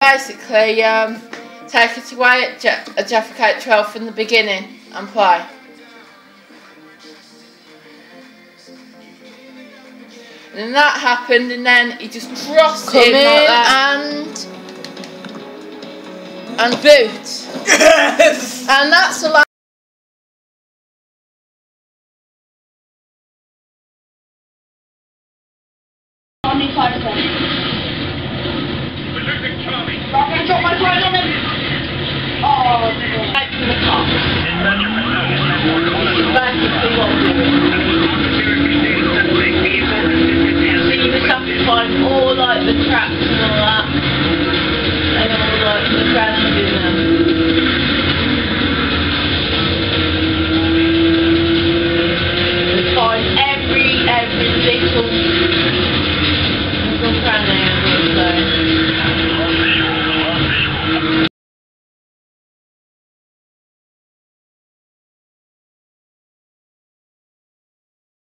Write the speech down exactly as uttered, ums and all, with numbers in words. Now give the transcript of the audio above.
Basically, um, take it away at Je a Jaffa Cake Trail from the beginning and play. And then that happened, and then he just crossed Come in in like that. and and boot. yes. And that's the last. Charlie Tyson. I'm going to drop my phone on him. Oh, back to the car. Back to the car. So you just have to find all like the traps and all that. And all like the ground in them. Find every, every little